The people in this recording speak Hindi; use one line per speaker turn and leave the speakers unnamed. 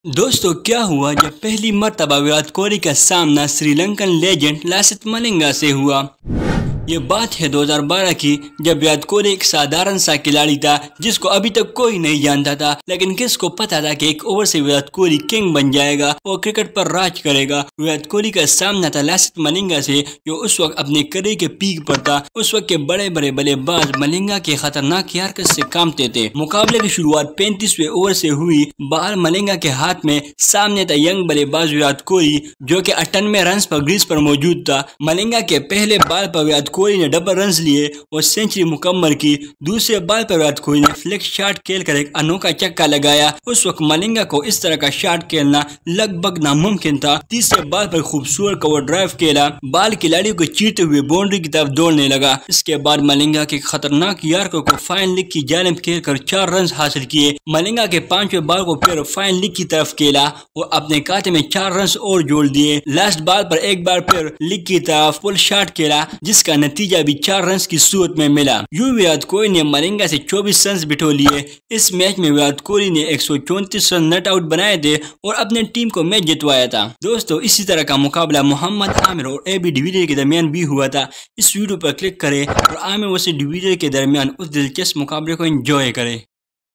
दोस्तों क्या हुआ जब पहली मर्तबा विराट कोहली का सामना श्रीलंकन लेजेंड लसिथ मलिंगा से हुआ। ये बात है 2012 की, जब विराट कोहली एक साधारण सा खिलाड़ी था जिसको अभी तक कोई नहीं जानता था, लेकिन किसको पता था कि एक ओवर से विराट कोहली किंग बन जाएगा और क्रिकेट पर राज करेगा। विराट कोहली का सामना था लसिथ मलिंगा से, जो उस वक्त अपने करियर के पीक पर था। उस वक्त के बड़े बड़े बल्लेबाज मलिंगा के खतरनाक हरकत से कांपते थे। मुकाबले की शुरुआत 35वें ओवर से हुई। बाल मलिंगा के हाथ में, सामने था यंग बल्लेबाज विराट कोहली, जो कि 98 रन पर क्रीज पर मौजूद था। मलिंगा के पहले बाल पर विराट कोहली ने डबल रन लिए और सेंचुरी मुकम्मल की। दूसरे बाल पर विराट कोहली ने फ्लिक शॉट खेलकर एक अनोखा चक्का लगाया। उस वक्त मलिंगा को इस तरह का शॉट खेलना लगभग नामुमकिन था। तीसरे बाल पर खूबसूरत कवर ड्राइव खेला, बाल खिलाड़ियों को चीरते हुए बाउंड्री की तरफ दौड़ने लगा। इसके बाद मलिंगा के खतरनाक यार्कर को फाइन लिग की जानिब खेलकर 4 रन हासिल किए। मलिंगा के 5वें बाल को फिर फाइन लिग की तरफ खेला और अपने खाते में 4 रन और जोड़ दिए। लास्ट बाल पर एक बार फिर लिग की तरफ फुल शॉट खेला, जिसका नतीजा भी 4 रन की सूरत में मिला। यूं विराट कोहली ने मलिंगा से 24 रन बिठो लिए। इस मैच में विराट कोहली ने 134 रन नॉट आउट बनाए थे और अपने टीम को मैच जितवाया था। दोस्तों, इसी तरह का मुकाबला मोहम्मद आमिर और AB डिविलियर्स के दरमियान भी हुआ था। इस वीडियो पर क्लिक करें और आमिर वर्सेस डिविलियर्स के दरमियान उस दिलचस्प मुकाबले को एंजॉय करें।